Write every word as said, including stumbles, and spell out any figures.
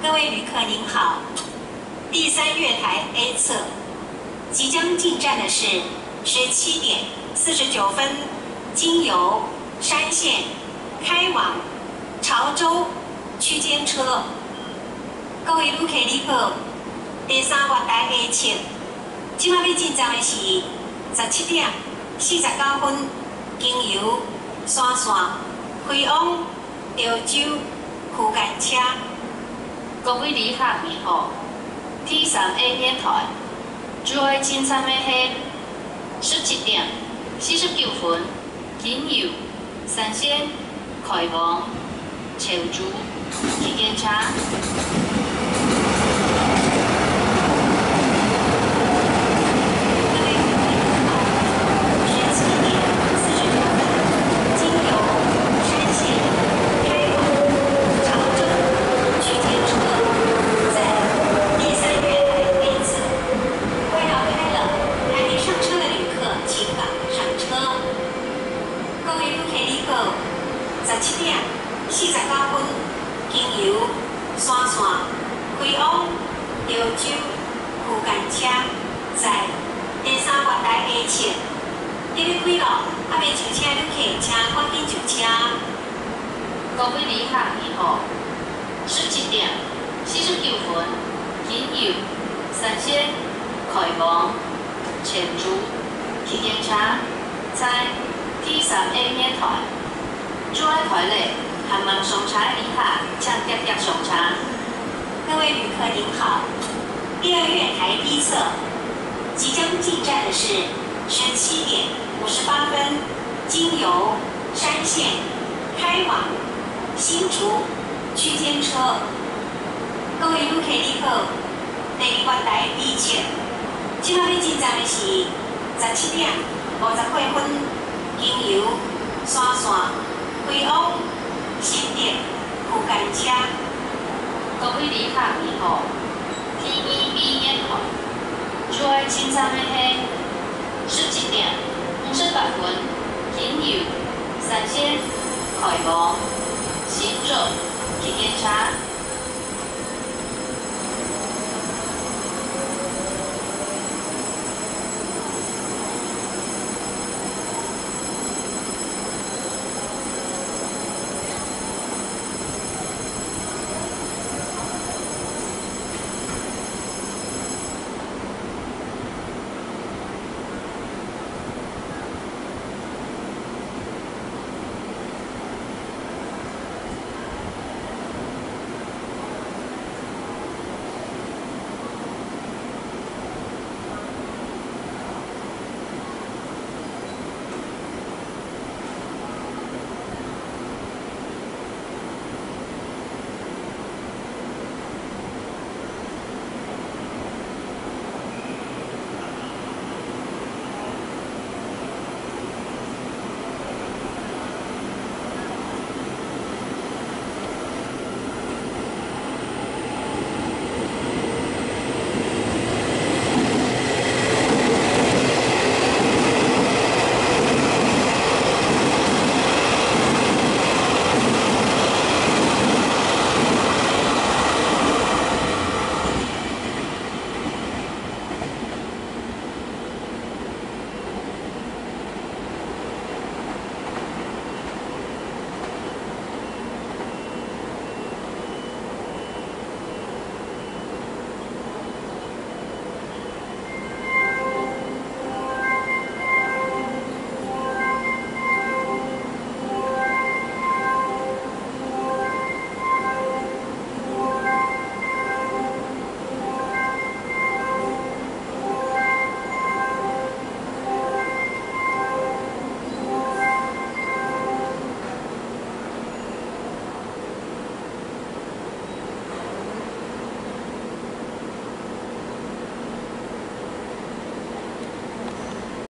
各位旅客您好，第三月台 A 侧即将进站的是十七点四十九分，经由山线开往潮州区间车。各位旅客你好，第三月台 A 侧，今仔要进站的是十七点四十九分，经由山线开往潮州区间车。 各位旅客你好 ，T 三 A 月台，主要进站的是十七点四十九分，经由山线开往潮州区间车。 十七点四十九分，经由山线开往潮州区间车，在第三月台 A 侧。因为开了，还未上车旅客，请赶紧上车。 各位旅客你好，十七点四十九分，经由山线开往潮州区间车，在 T 三 A 月台。 主要台内含望上车的旅客，请直直上车。 各位旅客您好，第二月台 B 侧即将进站的是十七点五十八分，经由山线开往新竹区间车。各位旅客你好，第二月台 B 侧，今仔要进站的是十七点五十八分，经由山线。 开往新店区间车。 各位旅客你好 ，T 一 B 月台，主要进站的是十七点五十八分，经由山线开往新竹区间车。